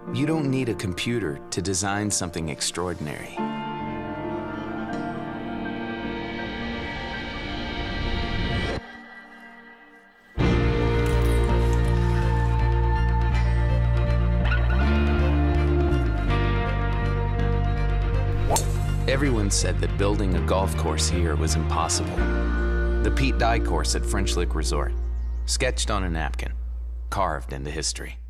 You don't need a computer to design something extraordinary. Everyone said that building a golf course here was impossible. The Pete Dye course at French Lick Resort, sketched on a napkin, carved into history.